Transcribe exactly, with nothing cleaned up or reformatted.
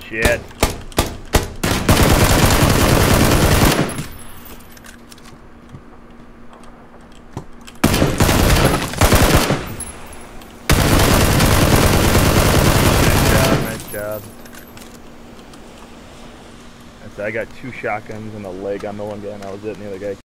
shit. Nice job. That's, I got two shotguns and a leg on the one guy, and that was it, and the other guy